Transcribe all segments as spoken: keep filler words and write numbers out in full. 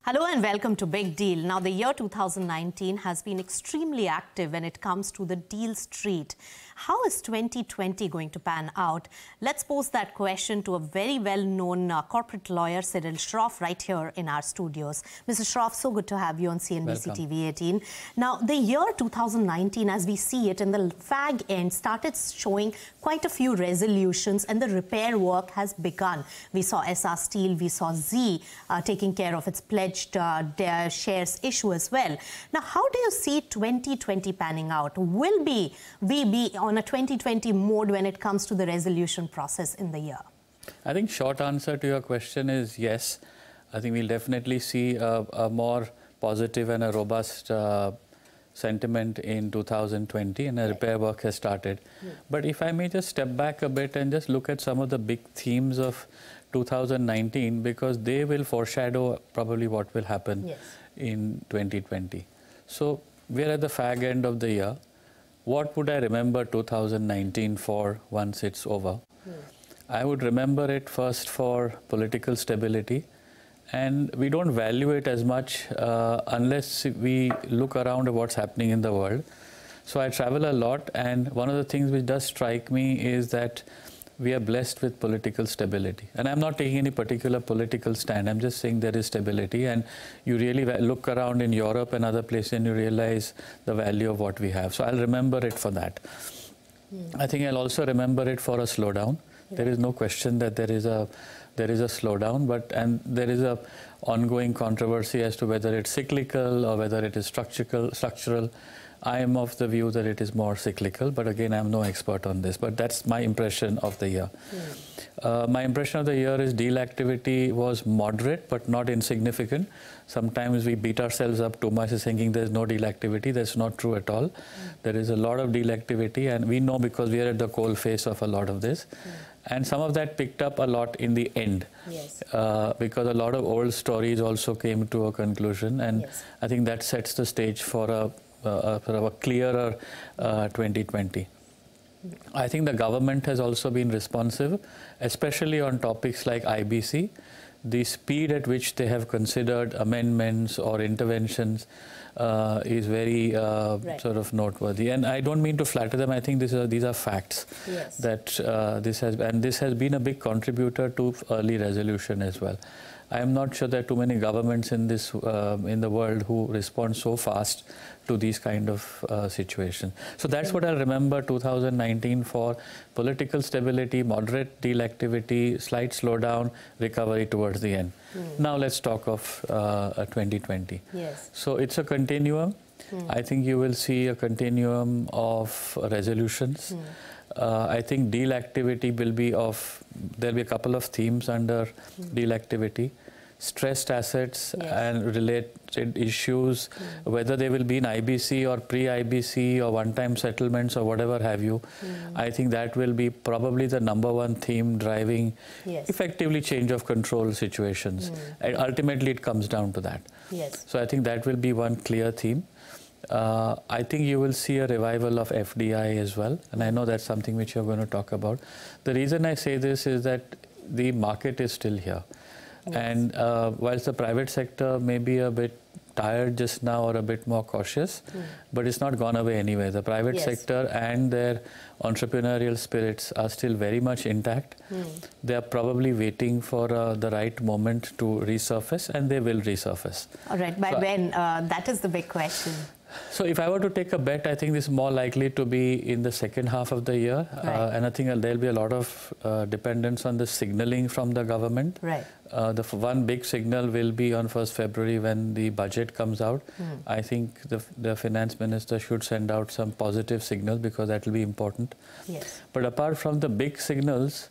Hello and welcome to Big Deal. Now, the year two thousand nineteen has been extremely active when it comes to the deal street. How is twenty twenty going to pan out? Let's pose that question to a very well-known uh, corporate lawyer, Cyril Shroff, right here in our studios. Mister Shroff, so good to have you on C N B C T V eighteen. Now, the year two thousand nineteen, as we see it in the fag end, started showing quite a few resolutions and the repair work has begun. We saw S R Steel, we saw Z uh, taking care of its pledge Uh, their shares issue as well. Now, how do you see twenty twenty panning out? Will be we be on a twenty twenty mode when it comes to the resolution process in the year? I think short answer to your question is yes. I think we'll definitely see a, a more positive and a robust uh, sentiment in two thousand twenty, and a repair work has started. Yeah. But if I may just step back a bit and just look at some of the big themes of two thousand nineteen, because they will foreshadow probably what will happen yes. in twenty twenty. So we're at the fag end of the year. What would I remember two thousand nineteen for once it's over? Hmm. I would remember it first for political stability, and we don't value it as much uh, unless we look around at what's happening in the world. So I travel a lot, and one of the things which does strike me is that we are blessed with political stability. And I'm not taking any particular political stand. I'm just saying there is stability. And you really look around in Europe and other places and you realize the value of what we have. So I'll remember it for that. Mm. I think I'll also remember it for a slowdown. Yeah. There is no question that there is a there is a slowdown, but and there is a ongoing controversy as to whether it's cyclical or whether it is structural. structural. I am of the view that it is more cyclical, but again, I'm no expert on this, but that's my impression of the year. Mm. Uh, my impression of the year is deal activity was moderate, but not insignificant. Sometimes we beat ourselves up too much thinking there's no deal activity. That's not true at all. Mm. There is a lot of deal activity, and we know because we are at the coal face of a lot of this. Mm. And some of that picked up a lot in the end, yes. uh, because a lot of old stories also came to a conclusion, and yes. I think that sets the stage for a Uh, sort of a clearer uh, twenty twenty. I think the government has also been responsive, especially on topics like I B C. The speed at which they have considered amendments or interventions uh, is very uh, right. sort of noteworthy. And I don't mean to flatter them. I think these are these are facts. Yes. That uh, this has and this has been a big contributor to early resolution as well. I am not sure there are too many governments in this uh, in the world who respond so fast to these kind of uh, situations. So that's what I'll remember two thousand nineteen for: political stability, moderate deal activity, slight slowdown, recovery towards the end. Mm. Now let's talk of uh, twenty twenty. Yes. So it's a continuum. Mm. I think you will see a continuum of resolutions. Mm. Uh, I think deal activity will be of, there'll be a couple of themes under mm. deal activity. Stressed assets yes. and related issues, mm. whether they will be in I B C or pre-I B C or one-time settlements or whatever have you. Mm. I think that will be probably the number one theme driving yes. effectively change of control situations. Mm. And ultimately, it comes down to that. Yes. So I think that will be one clear theme. Uh, I think you will see a revival of F D I as well, and I know that's something which you're going to talk about. The reason I say this is that the market is still here. Yes. And uh, whilst the private sector may be a bit tired just now or a bit more cautious, mm. but it's not gone away anyway. The private yes. sector and their entrepreneurial spirits are still very much intact. Mm. They are probably waiting for uh, the right moment to resurface, and they will resurface. All right, by so, when? Uh, that is the big question. So if I were to take a bet, I think this is more likely to be in the second half of the year. Right. Uh, and I think there'll be a lot of uh, dependence on the signaling from the government. Right. Uh, the one big signal will be on first February when the budget comes out. Mm. I think the, the finance minister should send out some positive signals because that will be important. Yes. But apart from the big signals,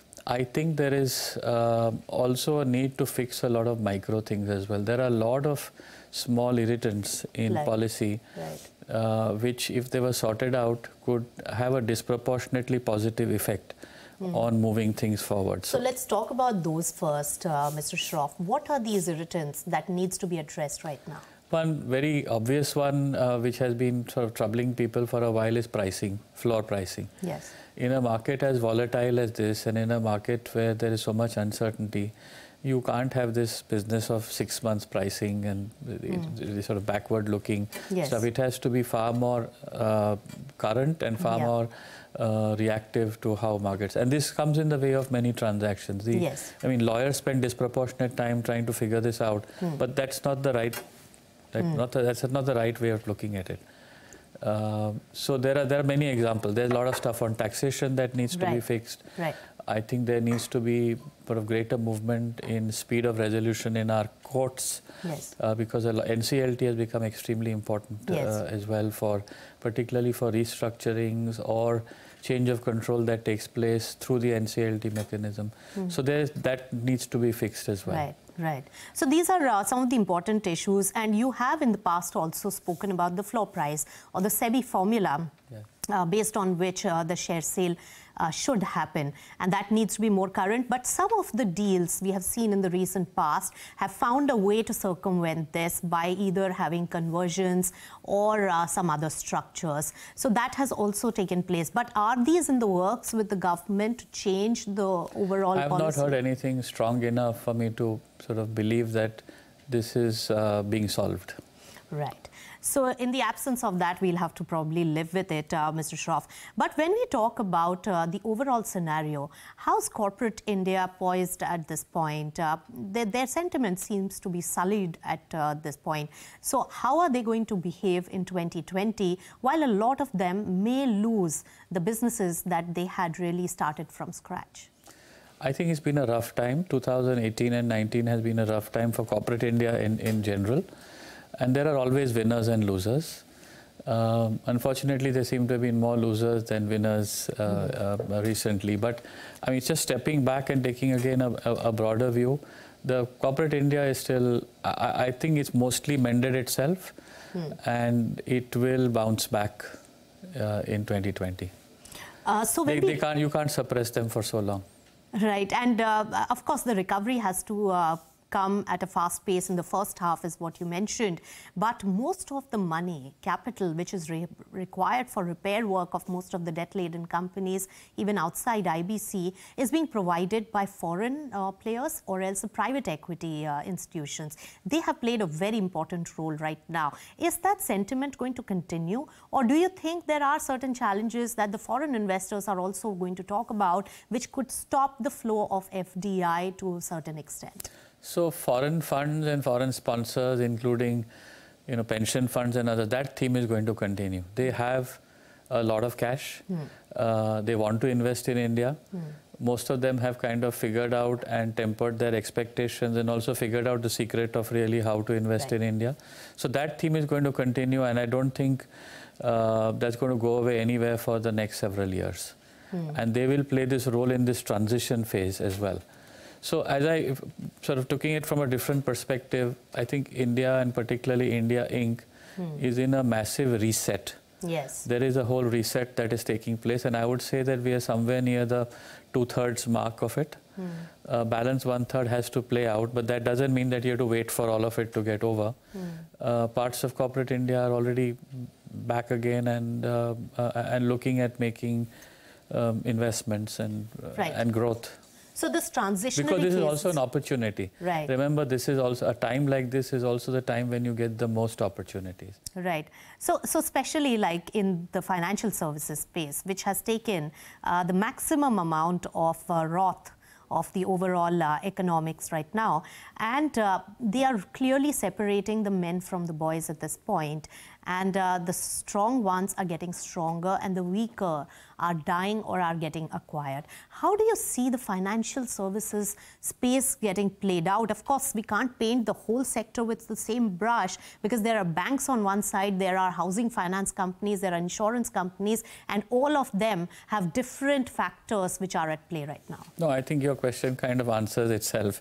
I think there is uh, also a need to fix a lot of micro things as well. There are a lot of small irritants in like, policy, right. uh, which if they were sorted out could have a disproportionately positive effect mm. on moving things forward. So, so let's talk about those first, uh, Mister Shroff. What are these irritants that needs to be addressed right now? One very obvious one uh, which has been sort of troubling people for a while is pricing, floor pricing. Yes. In a market as volatile as this, and in a market where there is so much uncertainty, you can't have this business of six months pricing and mm. the, the sort of backward looking yes. stuff. It has to be far more uh, current and far yeah. more uh, reactive to how markets. And this comes in the way of many transactions. The, yes. I mean, lawyers spend disproportionate time trying to figure this out, mm. but that's not the right. That mm. not the, that's not the right way of looking at it. Uh, so there are there are many examples. There's a lot of stuff on taxation that needs to right. be fixed. Right. I think there needs to be sort of greater movement in speed of resolution in our courts, yes. uh, because N C L T has become extremely important yes. uh, as well, for particularly for restructurings or change of control that takes place through the N C L T mechanism. Mm. So there that needs to be fixed as well. Right. Right. So these are uh, some of the important issues, and you have in the past also spoken about the floor price or the SEBI formula yeah. uh, based on which uh, the share sale uh, should happen, and that needs to be more current. But some of the deals we have seen in the recent past have found a way to circumvent this by either having conversions or uh, some other structures. So that has also taken place. But are these in the works with the government to change the overall policy? I have not heard anything strong enough for me to sort of believe that this is uh, being solved. Right. So in the absence of that, we'll have to probably live with it, uh, Mister Shroff. But when we talk about uh, the overall scenario, how's corporate India poised at this point? Uh, their, their sentiment seems to be sullied at uh, this point. So how are they going to behave in twenty twenty, while a lot of them may lose the businesses that they had really started from scratch? I think it's been a rough time. two thousand eighteen and nineteen has been a rough time for corporate India in, in general. And there are always winners and losers. Um, unfortunately, there seem to have been more losers than winners uh, uh, recently. But I mean, just stepping back and taking again a, a, a broader view, the corporate India is still, I, I think it's mostly mended itself, hmm. and it will bounce back uh, in twenty twenty. Uh, so they, when they can't, you can't suppress them for so long. Right. And uh, of course, the recovery has to uh, come at a fast pace in the first half, is what you mentioned. But most of the money, capital, which is re required for repair work of most of the debt-laden companies, even outside I B C, is being provided by foreign uh, players or else the private equity uh, institutions. They have played a very important role right now. Is that sentiment going to continue? Or do you think there are certain challenges that the foreign investors are also going to talk about, which could stop the flow of F D I to a certain extent? So foreign funds and foreign sponsors, including, you know, pension funds and others, that theme is going to continue. They have a lot of cash. Mm. Uh, they want to invest in India. Mm. Most of them have kind of figured out and tempered their expectations and also figured out the secret of really how to invest right. in India. So that theme is going to continue, and I don't think uh, that's going to go away anywhere for the next several years. Mm. And they will play this role in this transition phase as well. So as I sort of taking it from a different perspective, I think India, and particularly India Incorporated, hmm. is in a massive reset. Yes. There is a whole reset that is taking place, and I would say that we are somewhere near the two-thirds mark of it. Hmm. Uh, balance one-third has to play out, but that doesn't mean that you have to wait for all of it to get over. Hmm. Uh, parts of corporate India are already back again and, uh, uh, and looking at making um, investments and, uh, right. and growth. So this transition, because this is also an opportunity. Right. Remember, this is also a time like this is also the time when you get the most opportunities. Right. So, so especially like in the financial services space, which has taken uh, the maximum amount of uh, R O T of the overall uh, economics right now, and uh, they are clearly separating the men from the boys at this point. And uh, the strong ones are getting stronger and the weaker are dying or are getting acquired. How do you see the financial services space getting played out? Of course, we can't paint the whole sector with the same brush, because there are banks on one side, there are housing finance companies, there are insurance companies, and all of them have different factors which are at play right now. No, I think your question kind of answers itself.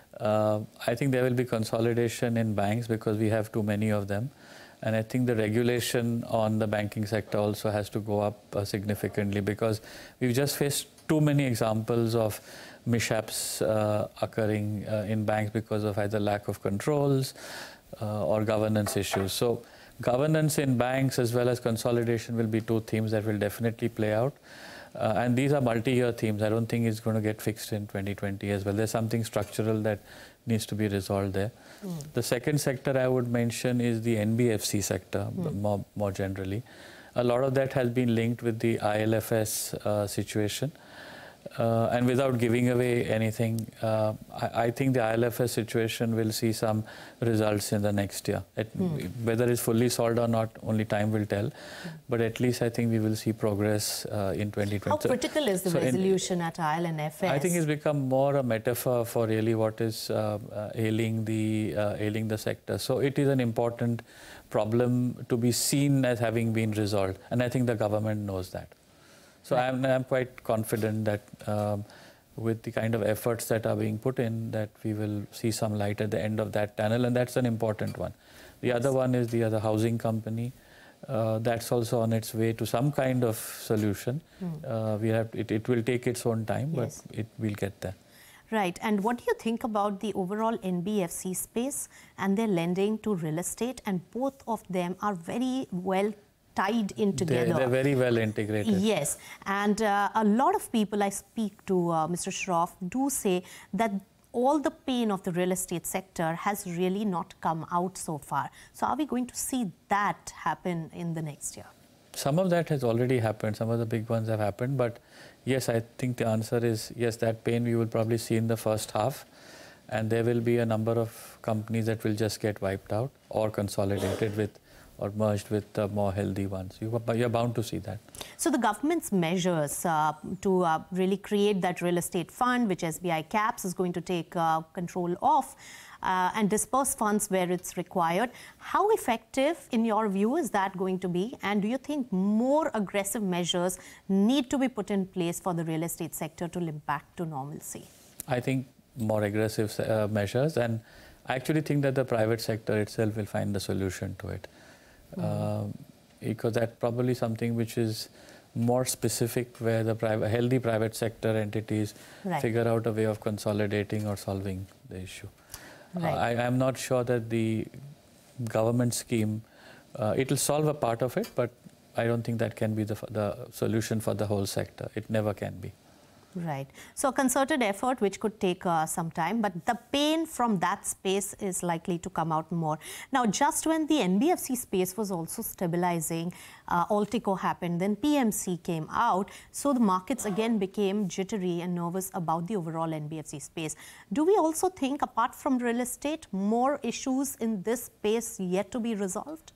Uh, I think there will be consolidation in banks because we have too many of them. And I think the regulation on the banking sector also has to go up uh, significantly, because we've just faced too many examples of mishaps uh, occurring uh, in banks because of either lack of controls uh, or governance issues. So governance in banks as well as consolidation will be two themes that will definitely play out. Uh, and these are multi-year themes. I don't think it's going to get fixed in twenty twenty as well. There's something structural that needs to be resolved there. Mm. The second sector I would mention is the N B F C sector, mm. more, more generally. A lot of that has been linked with the I L F S uh, situation. Uh, and without giving away anything, uh, I, I think the I L F S situation will see some results in the next year. It, mm. Whether it's fully solved or not, only time will tell. Mm. But at least I think we will see progress uh, in twenty twenty. How so, critical is the so resolution in, at I L F S? I think it's become more a metaphor for really what is uh, uh, ailing the uh, ailing the sector. So it is an important problem to be seen as having been resolved, and I think the government knows that. So right. I'm, I'm quite confident that um, with the kind of efforts that are being put in, that we will see some light at the end of that tunnel, and that's an important one. The yes. other one is the other housing company. Uh, that's also on its way to some kind of solution. Mm. Uh, we have it, it will take its own time, yes. but it will get there. Right. And what do you think about the overall N B F C space and their lending to real estate? And both of them are very well tied in together. They're, they're very well integrated. Yes. And uh, a lot of people I speak to, uh, Mister Shroff, do say that all the pain of the real estate sector has really not come out so far. So are we going to see that happen in the next year? Some of that has already happened. Some of the big ones have happened. But yes, I think the answer is yes, that pain we will probably see in the first half. And there will be a number of companies that will just get wiped out or consolidated with or merged with the more healthy ones. You, you're bound to see that. So the government's measures uh, to uh, really create that real estate fund, which S B I CAPS is going to take uh, control of, uh, and disperse funds where it's required. How effective, in your view, is that going to be? And do you think more aggressive measures need to be put in place for the real estate sector to limp back to normalcy? I think more aggressive uh, measures, and I actually think that the private sector itself will find the solution to it. Mm. Uh, because that's probably something which is more specific, where the private, healthy private sector entities right. figure out a way of consolidating or solving the issue. Right. Uh, I am not sure that the government scheme, uh, it will solve a part of it, but I don't think that can be the, the solution for the whole sector. It never can be. Right. So a concerted effort which could take uh, some time, but the pain from that space is likely to come out more. Now, just when the N B F C space was also stabilizing, uh, Altico happened, then P M C came out. So the markets again became jittery and nervous about the overall N B F C space. Do we also think, apart from real estate, more issues in this space yet to be resolved?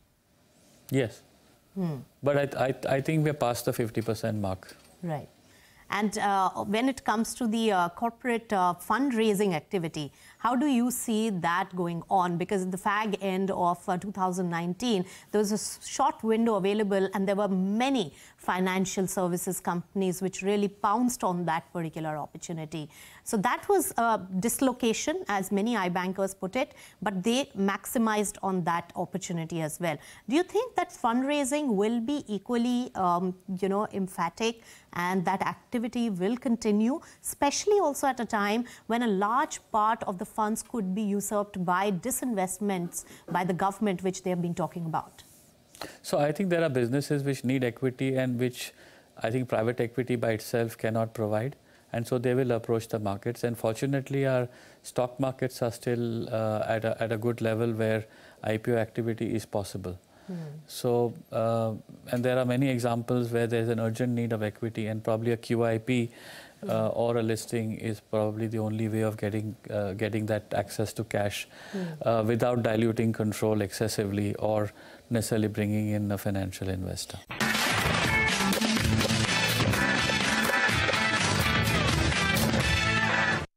Yes. Hmm. But I, I, I think we're past the fifty percent mark. Right. And uh, when it comes to the uh, corporate uh, fundraising activity, how do you see that going on? Because at the fag end of uh, two thousand nineteen, there was a short window available, and there were many financial services companies which really pounced on that particular opportunity. So that was a dislocation, as many iBankers put it, but they maximized on that opportunity as well. Do you think that fundraising will be equally, um, you know, emphatic, and that activity will continue, especially also at a time when a large part of the funds could be usurped by disinvestments by the government, which they have been talking about? So I think there are businesses which need equity and which I think private equity by itself cannot provide. And so they will approach the markets. And fortunately, our stock markets are still uh, at, a, at a good level where I P O activity is possible. Mm. So, uh, and there are many examples where there's an urgent need of equity, and probably a Q I P uh, or a listing is probably the only way of getting uh, getting that access to cash mm. uh, without diluting control excessively or necessarily bringing in a financial investor.